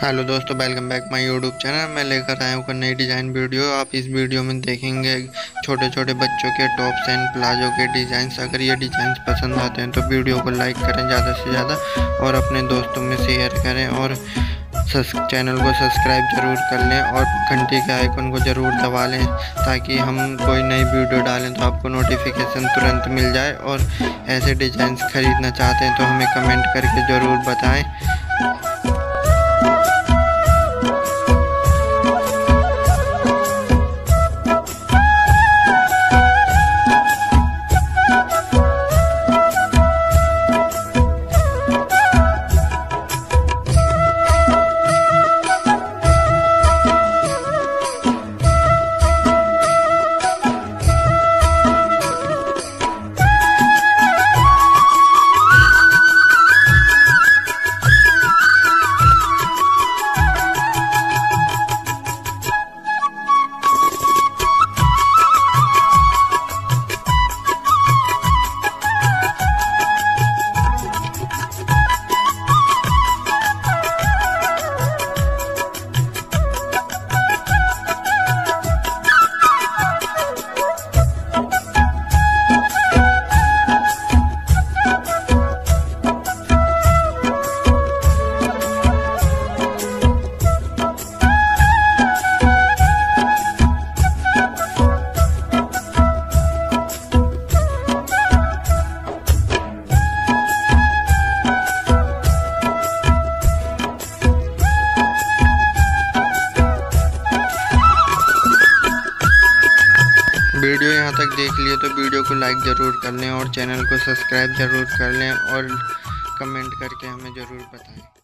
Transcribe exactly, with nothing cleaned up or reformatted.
Hello दोस्तों, welcome back my YouTube channel. मैं लेकर आया हूँ नई डिज़ाइन वीडियो। आप इस वीडियो में देखेंगे छोटे छोटे बच्चों के टॉप्स एंड प्लाजो के डिज़ाइंस। अगर ये डिज़ाइंस पसंद आते हैं तो वीडियो को लाइक करें ज़्यादा से ज़्यादा और अपने दोस्तों में शेयर करें और चैनल को सब्सक्राइब ज़रूर कर लें और घंटी के आइकन को ज़रूर दबा लें ताकि हम कोई नई वीडियो डालें तो आपको नोटिफिकेशन तुरंत मिल जाए। और ऐसे डिज़ाइंस ख़रीदना चाहते हैं तो हमें कमेंट करके ज़रूर बताएं। वीडियो यहाँ तक देख लिए तो वीडियो को लाइक ज़रूर कर लें और चैनल को सब्सक्राइब ज़रूर कर लें और कमेंट करके हमें ज़रूर बताएं।